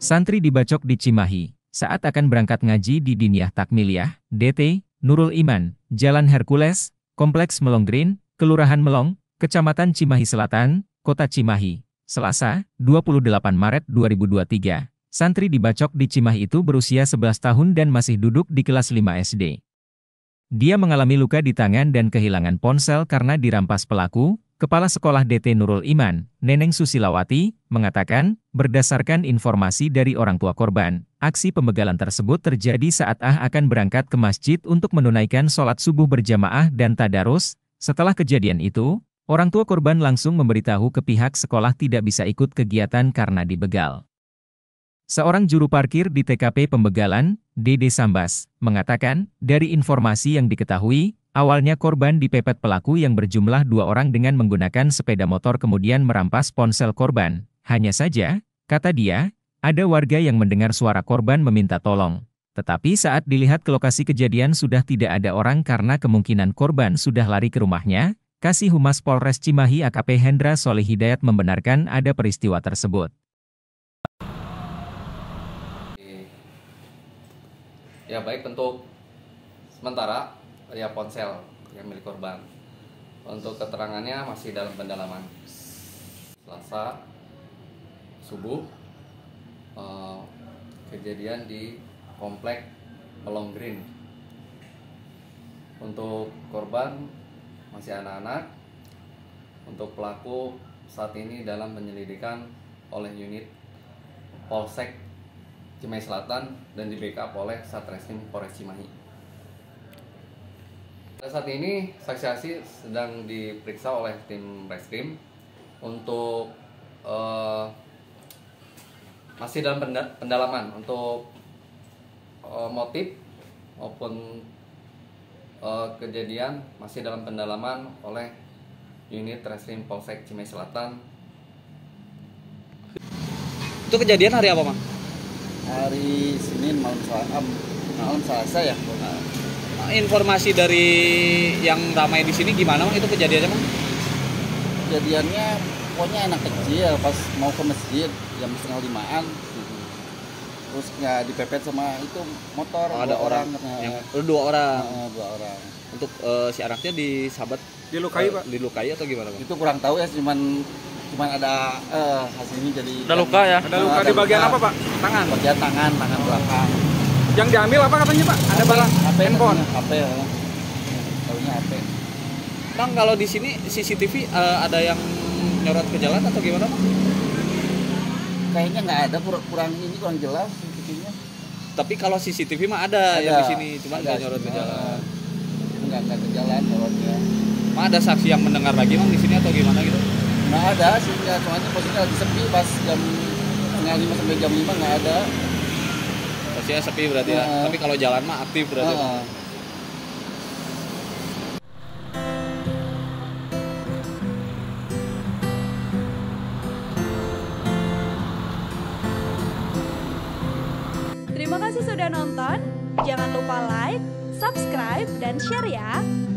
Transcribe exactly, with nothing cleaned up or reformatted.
Santri dibacok di Cimahi saat akan berangkat ngaji di Diniyah Takmiliyah, D T, Nurul Iman, Jalan Hercules, Kompleks Melong Green, Kelurahan Melong, Kecamatan Cimahi Selatan, Kota Cimahi. Selasa, dua puluh delapan Maret dua ribu dua puluh tiga. Santri dibacok di Cimahi itu berusia sebelas tahun dan masih duduk di kelas lima S D. Dia mengalami luka di tangan dan kehilangan ponsel karena dirampas pelaku. Kepala Sekolah D T Nurul Iman, Neneng Susilawati, mengatakan, berdasarkan informasi dari orang tua korban, aksi pembegalan tersebut terjadi saat Ah akan berangkat ke masjid untuk menunaikan sholat subuh berjamaah dan tadarus. Setelah kejadian itu, orang tua korban langsung memberitahu ke pihak sekolah tidak bisa ikut kegiatan karena dibegal. Seorang juru parkir di T K P pembegalan, Dede Sambas, mengatakan, dari informasi yang diketahui, awalnya korban dipepet pelaku yang berjumlah dua orang dengan menggunakan sepeda motor kemudian merampas ponsel korban. Hanya saja, kata dia, ada warga yang mendengar suara korban meminta tolong. Tetapi saat dilihat ke lokasi kejadian sudah tidak ada orang karena kemungkinan korban sudah lari ke rumahnya. Kasih Humas Polres Cimahi A K P Hendra Soleh Hidayat membenarkan ada peristiwa tersebut. Ya baik, untuk sementara ya ponsel yang milik korban. Untuk keterangannya masih dalam pendalaman. Selasa subuh eh, kejadian di komplek Melong Green. Untuk korban masih anak-anak. Untuk pelaku saat ini dalam penyelidikan oleh unit Polsek Cimahi Selatan dan di backup oleh Satreskrim Polres Cimahi. Saat ini saksi-saksi sedang diperiksa oleh tim reskrim untuk uh, masih dalam pendalaman untuk uh, motif maupun uh, kejadian masih dalam pendalaman oleh unit Reskrim Polsek Cimahi Selatan. Itu kejadian hari apa, Mang? Hari Senin malam Selasa, malam Selasa ya. Informasi dari yang ramai di sini gimana, Mang? Itu kejadiannya, Mang? Kejadiannya pokoknya anak kecil pas mau ke masjid jam setengah limaan, terus nggak dipepet sama itu motor. Oh, ada orang, orang yang oh, dua orang. Nah, dua orang. Untuk uh, si anaknya disabat, dilukai, uh, Pak? Dilukai atau gimana, Bang? Itu kurang tahu ya, cuman cuman ada eh, hasilnya jadi ada luka ya? Ada luka ada di bagian luka. Apa, Pak? Tangan? Bagian tangan, tangan belakang. Yang diambil apa katanya, Pak? Ada barang H P, handphone. H P, ya. Tahunya H P. Bang, kalau di sini C C T V uh, ada yang nyorot ke jalan atau gimana, Bang? Kayaknya nggak ada, kurang ini kurang jelas C C T V-nya. Tapi kalau C C T V mah ada, ada yang di sini, cuma nggak nyorot ke jalan. Nggak nggak ke jalan nyorotnya. Mah ada saksi yang mendengar lagi, Bang, di sini atau gimana gitu? Nggak ada sih, ya, soalnya posisinya lagi sepi pas jam setengah lima sampai jam lima nggak ada. Posisinya sepi berarti ya. Uh, Tapi kalau jalan mah aktif berarti. Uh, Terima kasih sudah nonton. Jangan lupa like, subscribe, dan share ya.